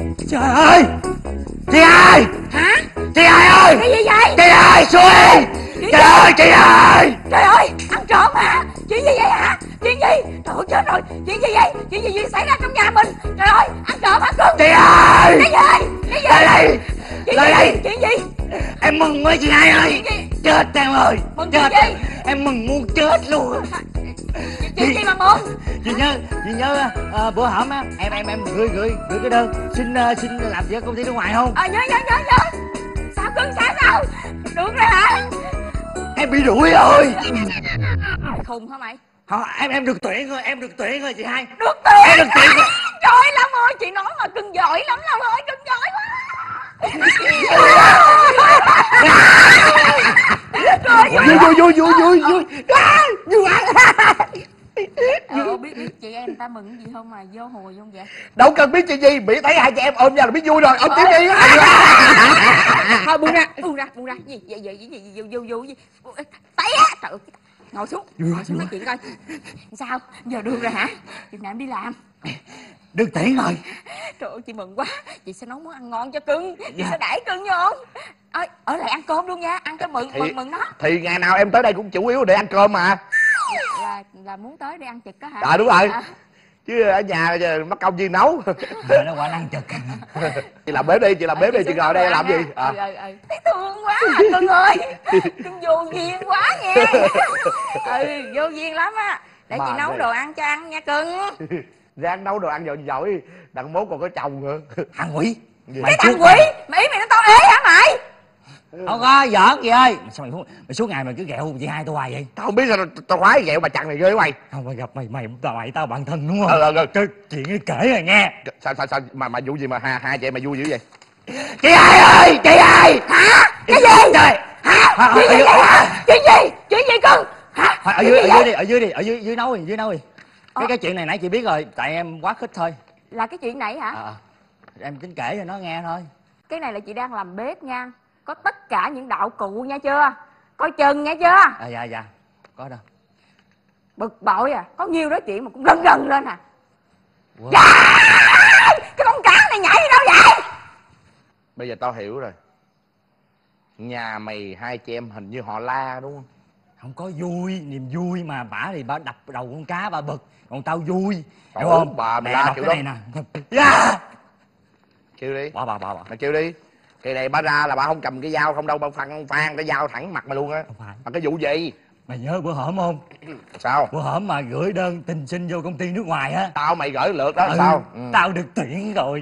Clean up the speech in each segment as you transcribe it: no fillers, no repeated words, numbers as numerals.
Trời ơi! Chị hai! Hả? Chị hai ơi! Cái gì vậy? Chị hai xuôi! Trời ơi chị hai! Trời ơi, ăn trộm hả? Chuyện gì vậy hả? Chuyện gì? Trời ơi chết rồi. Chuyện gì vậy? Chuyện gì xảy ra trong nhà mình? Trời ơi, ăn trộm hả cưng? Chị hai! Cái gì? Cái gì? Lại đây! Lại đây! Chuyện gì? Em mừng quá chị hai ơi! Chết em ơi! Mừng Chết chuyện gì? em mừng muốn chết luôn! Chuyện gì mà mừng? Chị nhớ bữa hổm á em gửi cái đơn xin làm việc ở công ty nước ngoài không? Nhớ. Sao cưng sao? Được rồi hả? Em bị đuổi rồi. Khùng hả mày? Không, em được tuyển rồi chị hai. Được tuyển. Em được tuyển rồi. Giỏi lắm ơi, chị nói mà cưng giỏi lắm Long ơi, cưng giỏi quá. Vui. Biết chị em ta mừng gì không mà vô hồi không vậy? Đâu cần biết chuyện gì, bị thấy hai chị em ôm nhau là biết vui rồi, ôm tiếp đi. Thôi buông ra. Gì tay á. Trời ơi, ngồi xuống nói chuyện coi. Sao giờ được rồi hả? Chừng nào em đi làm? Được tuyển rồi. Trời ơi chị mừng quá. Chị sẽ nấu món ăn ngon cho cưng. Chị sẽ đãi cưng vô không? Ở lại ăn cơm luôn nha. Ăn cho mừng nó. Thì ngày nào em tới đây cũng chủ yếu để ăn cơm mà. Là muốn tới để ăn trực đó hả? Dạ đúng rồi. Chứ ở nhà mất công gì nấu. Nó quả ăn trực. Chị làm bếp đi, chị ngồi đây làm gì? Thấy thương quá à, cưng ơi. Cưng vô duyên quá nha. Vô duyên lắm á. Để chị nấu đồ ăn cho ăn nha cưng. Ráng nấu đồ ăn giỏi, đặng mốt còn có chồng nữa. Thằng quỷ. Cái thằng quỷ? Mày mày nó tao ế hả mày? Không có giỡn chị ơi. Sao mày suốt ngày mày cứ ghẹo chị hai tao hoài vậy? Tao không biết sao tao khoái ghẹo bà chằn này ghê mày. Không, mày gặp mày tao bạn thân đúng không? Cái chuyện ấy kể rồi nghe. Sao mà vụ gì mà hai chị em mày vui dữ vậy? Chị hai ơi, chị hai. Hả? Cái gì? Trời. Hả? Chuyện gì cưng? Hả? Ở dưới nấu đi. Cái chuyện này nãy chị biết rồi, tại em quá khích thôi. Là cái chuyện này hả? Em tính kể cho nó nghe thôi. Cái này là chị đang làm bếp nha. Có tất cả những đạo cụ nha chưa? Coi chừng nha chưa? Dạ. Có đâu. Bực bội à. Có nhiêu đó chuyện mà cũng rần lên à. Wow. Cái con cá này nhảy đi đâu vậy? Bây giờ tao hiểu rồi. Nhà mày hai chị em hình như họ La đúng không? Không có vui, niềm vui mà bả thì bả đập đầu con cá bà bực. Còn tao vui. Hiểu không? Bà mày la kiểu đó. Này nè. Kêu đi. Bà. Mày kêu đi. Kỳ này bà ra là bà không cầm cái dao không đâu, bà phan cái dao thẳng mặt mày luôn á. Mà cái vụ gì? Mày nhớ bữa hổm không? Sao? Bữa hổm mà gửi đơn tình xin vô công ty nước ngoài á. Mày gửi lượt đó sao? Tao được tuyển rồi.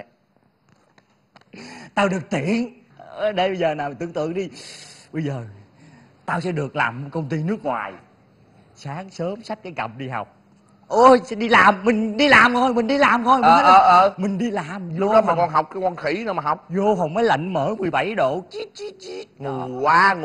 Tao được tuyển. Ở đây bây giờ nào mày tưởng tượng đi. Bây giờ tao sẽ được làm công ty nước ngoài. Sáng sớm xách cái cặp đi học. Ôi sẽ đi làm, mình đi làm thôi. Mình đi làm Lúc đó mà con học cái con khỉ nữa mà học. Vô phòng máy lạnh mở 17 độ. Ngu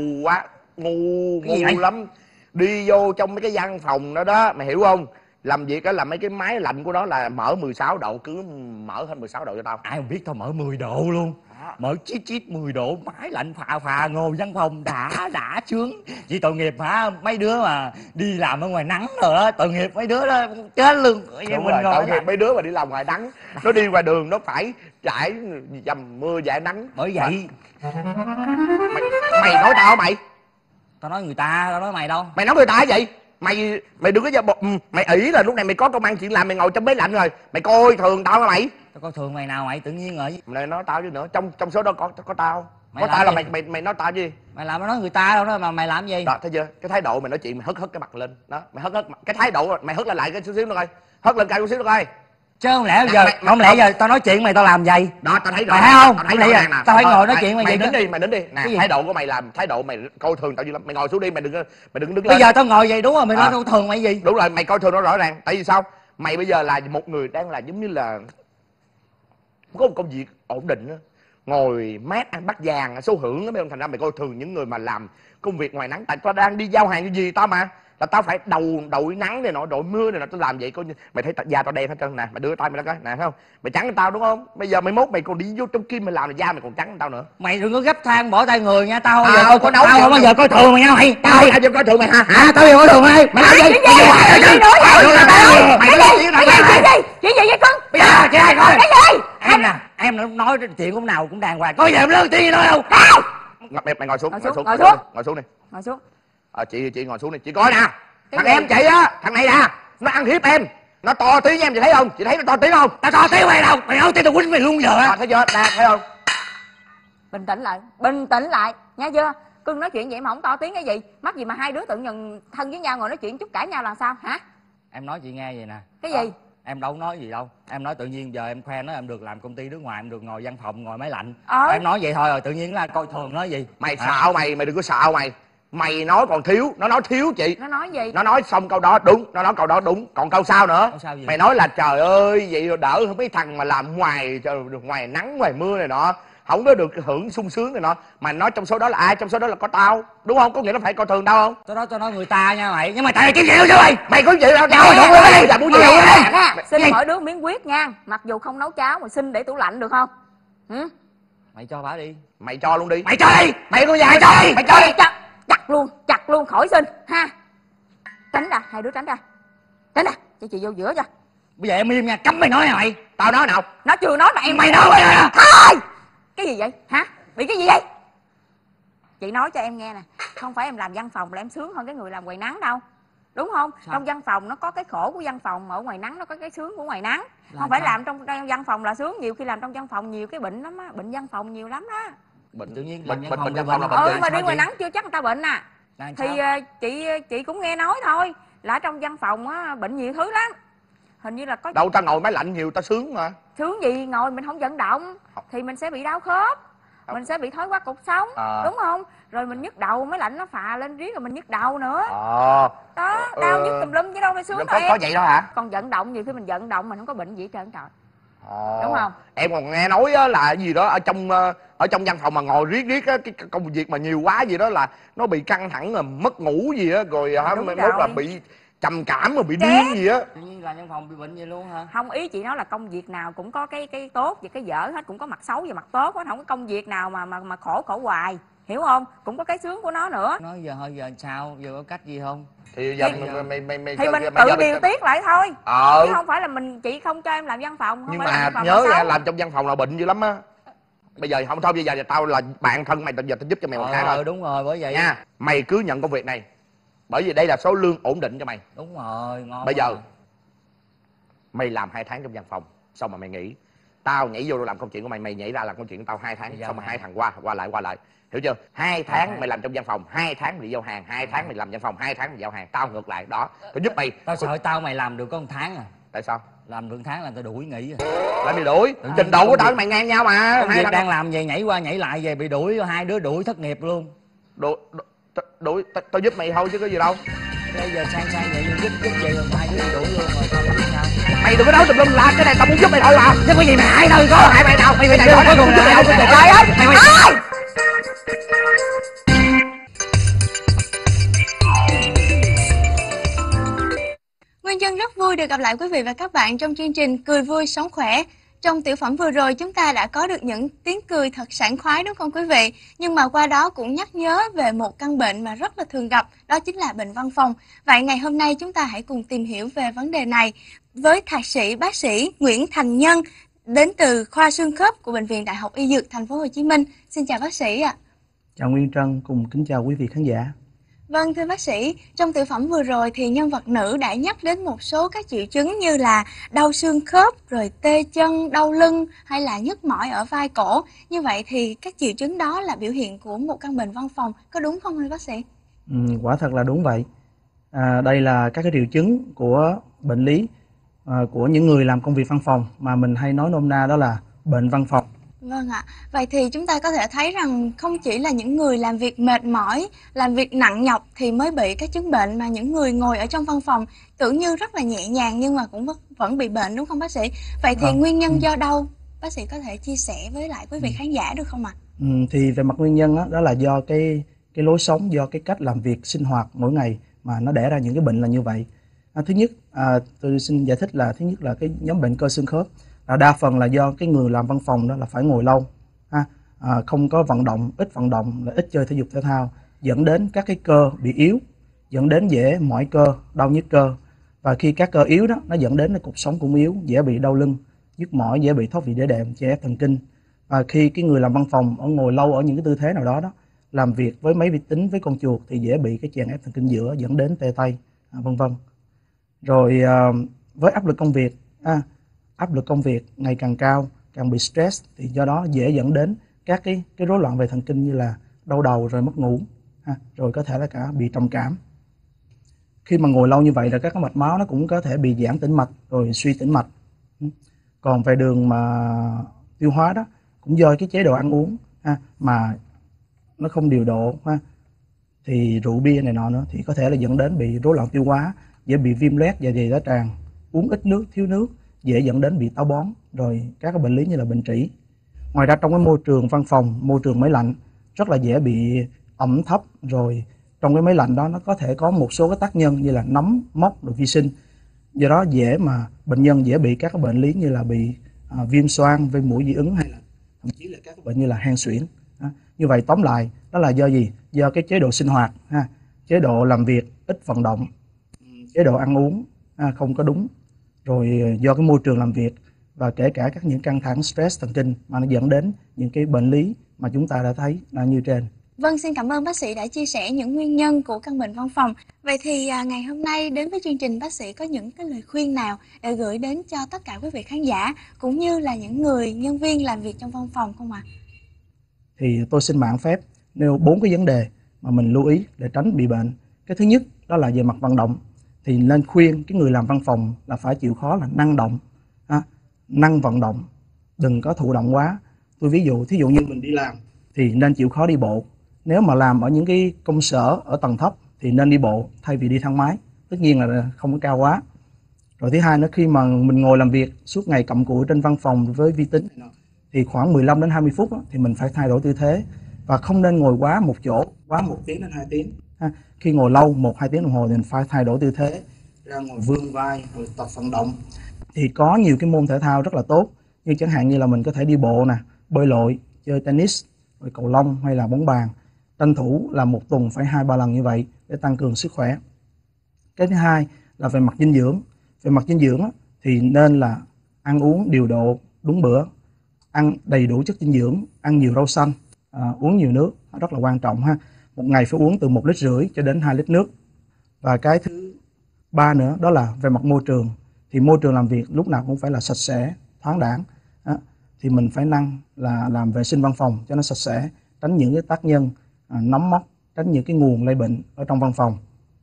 lắm. Đi vô trong mấy cái văn phòng đó đó, mày hiểu không? Làm việc á là mấy cái máy lạnh của nó là mở 16 độ, cứ mở hơn 16 độ cho tao. Ai không biết tao mở 10 độ luôn. Mở chít 10 độ, máy lạnh phà ngồi văn phòng đã sướng. Chỉ tội nghiệp hả, mấy đứa mà đi làm ở ngoài nắng rồi đó, tội nghiệp mấy đứa đó chết luôn. Đúng rồi, tội nghiệp mấy đứa mà đi làm ngoài nắng. Nó đi ngoài đường nó phải trải dầm mưa dãi nắng. Bởi vậy Mày nói tao hả mày? Tao nói người ta, tao nói mày đâu. Mày nói người ta hả vậy? Mày đừng có mày ỷ là lúc này mày có công ăn chuyện làm, mày ngồi trong máy lạnh rồi mày coi thường tao hả mày? Tao coi thường mày nào mày, tự nhiên rồi. Mày nói tao chứ nữa, trong số đó có tao. Có tao là mày nói tao chứ. Mày làm nói người ta đâu đó mà mày làm gì? Đó thấy chưa? Cái thái độ mày nói chuyện mày hất cái mặt lên đó, mày hất cái thái độ mày hất lại cái chút xíu nữa coi, hất lên cao chút xíu nữa coi. Chứ không lẽ giờ tao nói chuyện mày tao làm vậy? Đó tao thấy rồi. Mày thấy không? Tao phải ngồi nói chuyện mày đứng đi. Nè, thái độ của mày làm thái độ mày coi thường tao dữ lắm. Mày ngồi xuống đi, mày đừng đứng lên. Bây giờ tao ngồi vậy đúng rồi, mày nói tao thường mày gì? Đúng rồi, mày coi thường nó rõ ràng. Tại vì sao? Mày bây giờ là một người đang là giống như là có một công việc ổn định á, ngồi mát ăn bát vàng số hưởng á, mấy ông, thành ra mày coi thường những người mà làm công việc ngoài nắng. Tại tao đang đi giao hàng cái gì tao mà là tao phải đội nắng này nọ, đội mưa này nọ, tao làm vậy coi như mày thấy da tao đen hết trơn nè, mày đưa tay mày ra coi nè, thấy không? Mày trắng hơn tao đúng không? Bây giờ mày mốt mày còn đi vô trong kim mày làm là da mày còn trắng hơn tao nữa. Mày đừng có gấp than bỏ tay người nha, tao không có nấu, tao không bao giờ coi thường mày nha mày. Tao ai vô coi thường mày hả? Tao không coi thường mày. Mày làm gì? Chuyện gì vậy cưng? Em nè, nó nói chuyện lúc nào cũng đàng hoàng. Có giờ em lớn tiếng gì nói không? Mày ngồi xuống, Ngồi xuống. ngồi xuống đi. Ngồi xuống. Chị ngồi xuống đi. Chị coi nè, Cái thằng gì? em chị á, thằng này nè, nó ăn hiếp em, nó to tiếng với em, chị thấy không? Chị thấy nó to tiếng không? Tao to tiếng mày đâu? Mày nói tiếng tao quýnh mày luôn giờ á. Thấy chưa? Nè, thấy không? Bình tĩnh lại nghe chưa? Cưng nói chuyện vậy mà không to tiếng cái gì? Mắc gì mà hai đứa tự nhận thân với nhau ngồi nói chuyện chút cãi nhau là sao hả? Em nói chị nghe vậy nè. Cái gì? Em đâu có nói gì đâu. Em nói tự nhiên giờ em khoe nói em được làm công ty nước ngoài, em được ngồi văn phòng, ngồi máy lạnh. Em nói vậy thôi rồi tự nhiên là coi thường nói gì. Mày xạo mày đừng có xạo mày. Mày nói còn thiếu, nó nói thiếu chị. Nó nói gì? Nó nói xong câu đó đúng, nó nói câu đó đúng, còn câu sau nữa. Câu sau gì? Mày nói là trời ơi vậy rồi đỡ hơn mấy thằng mà làm ngoài trời, ngoài nắng ngoài mưa này nọ, không có được hưởng sung sướng này nọ. Mà nói trong số đó là ai? Trong số đó là có tao, đúng không? Có nghĩa nó phải coi thường tao không? Tao nói người ta nha mày. Nhưng mà tại kiếm chịu chứ mày. Mày có chịu đâu? Đâu rồi, Dạ muốn đâu chịu rồi. đi. Xin mỗi đứa miếng quyết nha. Mặc dù không nấu cháo mà xin để tủ lạnh được không? Ừ? Mày cho bả đi. Mày cho luôn đi. Mày cho đi. Mày có nhà Mày cho đi. mày cho đi. Chặt luôn khỏi xin ha. Tránh ra, hai đứa tránh ra. Tránh ra, cho chị vô giữa cho. Bây giờ em im nha, cấm mày nói hả mày? Tao nói nào? Nó chưa nói mà em Mày nói bây giờ nè. thôi. Cái gì vậy hả? Bị cái gì vậy? Chị nói cho em nghe nè, không phải em làm văn phòng là em sướng hơn cái người làm ngoài nắng đâu, đúng không? Sao? Trong văn phòng nó có cái khổ của văn phòng, mà ở ngoài nắng nó có cái sướng của ngoài nắng. Không sao? phải làm trong văn phòng là sướng, nhiều khi làm trong văn phòng nhiều cái bệnh lắm á, bệnh văn phòng nhiều lắm đó. Bệnh Tự nhiên bệnh làm bệnh văn bệnh phòng văn là phòng là bệnh bệnh gì? Mà đi sao ngoài chị? nắng chưa chắc người ta bệnh à. Là Thì sao? chị cũng nghe nói thôi, là trong văn phòng á bệnh nhiều thứ lắm. Hình như là có Đâu tao ngồi máy lạnh nhiều tao sướng mà. sướng gì, ngồi mình không vận động thì mình sẽ bị đau khớp, mình sẽ bị thói quá cột sống, đúng không? Rồi mình nhức đầu, máy lạnh nó phà lên riết rồi mình nhức đầu nữa. Đó, đau nhức tùm lum chứ đâu phải sướng đâu có em. vậy đó hả? Còn vận động nhiều khi mình vận động mình không có bệnh gì hết trơn trời. Đúng không? Em còn nghe nói á, là gì đó ở trong văn phòng mà ngồi riết á, cái công việc mà nhiều quá gì đó là nó bị căng thẳng rồi mất ngủ gì á, rồi hả Đúng mai rồi. mốt là bị trầm cảm rồi bị điên gì á. Tự nhiên làm văn phòng bị bệnh vậy luôn hả? Không, ý chị nói là công việc nào cũng có cái tốt và cái dở hết, cũng có mặt xấu và mặt tốt hết, không có công việc nào mà khổ hoài, hiểu không? Cũng có cái sướng của nó nữa. Nói giờ thôi giờ sao? Giờ có cách gì không? Thì giờ Thì- mày Thì mình mày tự giờ điều tiết lại thôi. Chứ Chứ không phải là chị không cho em làm văn phòng, không nhưng phải làm mà văn phòng nhớ là nha, xấu. làm trong văn phòng là bệnh dữ lắm á. Bây giờ không thôi, bây giờ tao là bạn thân mày, giờ tao giúp cho mày một cái thôi Đúng rồi, bởi vậy nha. Mày cứ nhận công việc này, bởi vì đây là số lương ổn định cho mày. đúng rồi, ngon. Bây quá. giờ mày làm 2 tháng trong văn phòng xong mà mày nghỉ, tao nhảy vô làm công chuyện của mày, mày nhảy ra làm công chuyện của tao 2 tháng, xong mà 2 thằng qua lại, hiểu chưa? 2 tháng mày làm trong văn phòng, 2 tháng mày đi giao hàng, 2 tháng mày làm văn phòng, 2 tháng mày giao hàng, tao ngược lại đó, tao giúp mày. Tao sợ tao mày làm được có 1 tháng à. Tại sao? Làm được 1 tháng là tao đuổi nghỉ rồi. Lại mày đuổi, Tự nhiên trình độ của công tao việc- với mày ngang nhau mà. Công việc đang làm về nhảy qua nhảy lại về bị đuổi, hai đứa đuổi thất nghiệp luôn. đuổi tao giúp mày thôi chứ có gì đâu. Bây giờ sang vậy giúp vậy rồi hai đứa bị đuổi luôn rồi tao biết sao? Mày đừng có nói tùm lum la, cái này tao muốn giúp mày thôi mà. Chứ có gì mà hại đâu, Có hại mày nào? Mày này có cùng mày đâu, trời ơi. Nguyên Dân rất vui được gặp lại quý vị và các bạn trong chương trình Cười Vui Sống Khỏe. Trong tiểu phẩm vừa rồi chúng ta đã có được những tiếng cười thật sảng khoái đúng không quý vị? Nhưng mà qua đó cũng nhắc nhớ về một căn bệnh mà rất là thường gặp, đó chính là bệnh văn phòng. Vậy ngày hôm nay chúng ta hãy cùng tìm hiểu về vấn đề này với thạc sĩ bác sĩ Nguyễn Thành Nhân đến từ khoa xương khớp của Bệnh viện Đại học Y Dược Thành phố Hồ Chí Minh. Xin chào bác sĩ ạ. Chào Nguyên Trân, cùng kính chào quý vị khán giả. Vâng thưa bác sĩ, trong tiểu phẩm vừa rồi thì nhân vật nữ đã nhắc đến một số các triệu chứng như là đau xương khớp, rồi tê chân, đau lưng hay là nhức mỏi ở vai cổ. Như vậy thì các triệu chứng đó là biểu hiện của một căn bệnh văn phòng, có đúng không thưa bác sĩ? Quả thật là đúng vậy. Đây là các cái triệu chứng của bệnh lý của những người làm công việc văn phòng mà mình hay nói nôm na đó là bệnh văn phòng. Vâng ạ, vậy thì chúng ta có thể thấy rằng không chỉ là những người làm việc mệt mỏi, làm việc nặng nhọc thì mới bị các chứng bệnh, mà những người ngồi ở trong văn phòng tưởng như rất là nhẹ nhàng nhưng mà cũng vẫn bị bệnh đúng không bác sĩ? Vậy thì nguyên nhân do đâu? Bác sĩ có thể chia sẻ với lại quý vị khán giả được không ạ? Thì về mặt nguyên nhân đó là do cái lối sống, do cái cách làm việc sinh hoạt mỗi ngày mà nó đẻ ra những cái bệnh là như vậy. Thứ nhất, tôi xin giải thích là thứ nhất là cái nhóm bệnh cơ xương khớp. Đa phần là do cái người làm văn phòng đó là phải ngồi lâu, không có vận động, ít vận động, là ít chơi thể dục thể thao, dẫn đến các cái cơ bị yếu, dẫn đến dễ mỏi cơ, đau nhức cơ. Và khi các cơ yếu đó, nó dẫn đến cột sống cũng yếu, dễ bị đau lưng, nhức mỏi, dễ bị thoát vị đĩa đệm, chèn ép thần kinh. Và khi cái người làm văn phòng ngồi lâu ở những cái tư thế nào đó làm việc với máy vi tính, với con chuột thì dễ bị cái chèn ép thần kinh giữa dẫn đến tê tay, vân vân. Rồi với áp lực công việc ngày càng cao, càng bị stress thì do đó dễ dẫn đến các cái rối loạn về thần kinh như là đau đầu, rồi mất ngủ, rồi có thể là cả bị trầm cảm. Khi mà ngồi lâu như vậy là các cái mạch máu nó cũng có thể bị giãn tĩnh mạch, rồi suy tĩnh mạch. Còn về đường mà tiêu hóa đó cũng do cái chế độ ăn uống mà nó không điều độ thì rượu bia này nọ nữa thì có thể là dẫn đến bị rối loạn tiêu hóa, dễ bị viêm loét dạ dày tá tràng, uống ít nước, thiếu nước dễ dẫn đến bị táo bón, rồi các cái bệnh lý như là bệnh trĩ. Ngoài ra trong cái môi trường văn phòng, môi trường máy lạnh rất là dễ bị ẩm thấp, rồi trong cái máy lạnh đó nó có thể có một số cái tác nhân như là nấm, mốc, rồi vi sinh. Do đó bệnh nhân dễ bị các cái bệnh lý như là bị viêm xoang, viêm mũi dị ứng, hay là thậm chí là các cái bệnh như là hen suyễn. Như vậy tóm lại đó là do gì? Do cái chế độ sinh hoạt, chế độ làm việc ít vận động, chế độ ăn uống không có đúng, rồi do cái môi trường làm việc và kể cả những căng thẳng stress thần kinh mà nó dẫn đến những cái bệnh lý mà chúng ta đã thấy như trên. Vâng, xin cảm ơn bác sĩ đã chia sẻ những nguyên nhân của căn bệnh văn phòng. Vậy thì ngày hôm nay đến với chương trình, bác sĩ có những cái lời khuyên nào để gửi đến cho tất cả quý vị khán giả cũng như là những người nhân viên làm việc trong văn phòng không ạ? Thì tôi xin mạn phép nêu 4 cái vấn đề mà mình lưu ý để tránh bị bệnh. Cái thứ nhất đó là về mặt vận động, thì nên khuyên cái người làm văn phòng là phải chịu khó là năng động, năng vận động, đừng có thụ động quá. Tôi ví dụ, thí dụ như mình đi làm thì nên chịu khó đi bộ. Nếu mà làm ở những cái công sở ở tầng thấp thì nên đi bộ thay vì đi thang máy, tất nhiên là không có cao quá. Rồi thứ hai nữa, khi mà mình ngồi làm việc suốt ngày cặm cụi trên văn phòng với vi tính thì khoảng 15 đến 20 phút thì mình phải thay đổi tư thế, và không nên ngồi quá một chỗ quá 1 tiếng đến 2 tiếng. Khi ngồi lâu 1-2 tiếng đồng hồ thì mình phải thay đổi tư thế, ra ngồi vươn vai, rồi tập vận động. Thì có nhiều cái môn thể thao rất là tốt, như chẳng hạn như là mình có thể đi bộ nè, bơi lội, chơi tennis, rồi cầu lông hay là bóng bàn. Tranh thủ là 1 tuần phải 2-3 lần như vậy để tăng cường sức khỏe. Cái thứ hai là về mặt dinh dưỡng. Về mặt dinh dưỡng thì nên là ăn uống điều độ, đúng bữa, ăn đầy đủ chất dinh dưỡng, ăn nhiều rau xanh, uống nhiều nước, rất là quan trọng ha. Một ngày phải uống từ 1,5 lít cho đến 2 lít nước. Và cái thứ ba nữa đó là về mặt môi trường. Thì môi trường làm việc lúc nào cũng phải là sạch sẽ, thoáng đãng. Thì mình phải làm vệ sinh văn phòng cho nó sạch sẽ, tránh những cái tác nhân nấm mốc, tránh những cái nguồn lây bệnh ở trong văn phòng.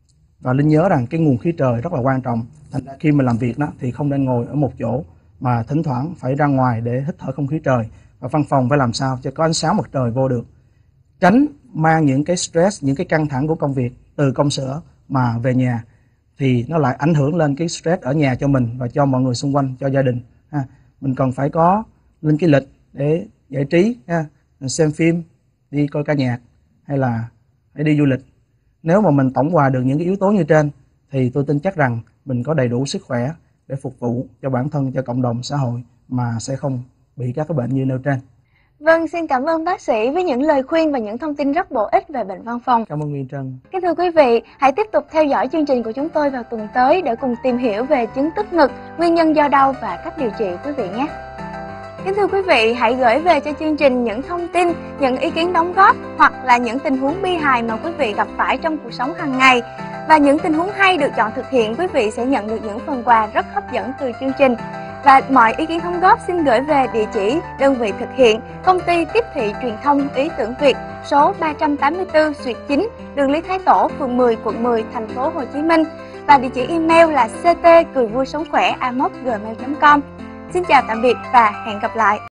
Và Linh nhớ rằng cái nguồn khí trời rất là quan trọng. Thành ra khi mình làm việc thì không nên ngồi ở một chỗ, mà thỉnh thoảng phải ra ngoài để hít thở không khí trời. Và văn phòng phải làm sao cho có ánh sáng mặt trời vô được. Tránh mang những cái stress, những cái căng thẳng của công việc từ công sở mà về nhà, thì nó lại ảnh hưởng lên cái stress ở nhà cho mình và cho mọi người xung quanh, cho gia đình. Mình cần phải có lên cái lịch để giải trí, xem phim, đi coi ca nhạc hay là để đi du lịch. Nếu mà mình tổng hòa được những cái yếu tố như trên thì tôi tin chắc rằng mình có đầy đủ sức khỏe để phục vụ cho bản thân, cho cộng đồng, xã hội mà sẽ không bị các cái bệnh như nêu trên. Vâng, xin cảm ơn bác sĩ với những lời khuyên và những thông tin rất bổ ích về bệnh văn phòng. Cảm ơn Nguyên Trân. Kính thưa quý vị, hãy tiếp tục theo dõi chương trình của chúng tôi vào tuần tới để cùng tìm hiểu về chứng tức ngực, nguyên nhân do đâu và cách điều trị quý vị nhé. Kính thưa quý vị, hãy gửi về cho chương trình những thông tin, những ý kiến đóng góp hoặc là những tình huống bi hài mà quý vị gặp phải trong cuộc sống hàng ngày. Và những tình huống hay được chọn thực hiện, quý vị sẽ nhận được những phần quà rất hấp dẫn từ chương trình. Và mọi ý kiến đóng góp xin gửi về địa chỉ, đơn vị thực hiện, công ty Tiếp thị Truyền thông Ý Tưởng Việt, số 384/9, đường Lý Thái Tổ, phường 10, quận 10, thành phố Hồ Chí Minh. Và địa chỉ email là ct@gmail.com. Xin chào tạm biệt và hẹn gặp lại.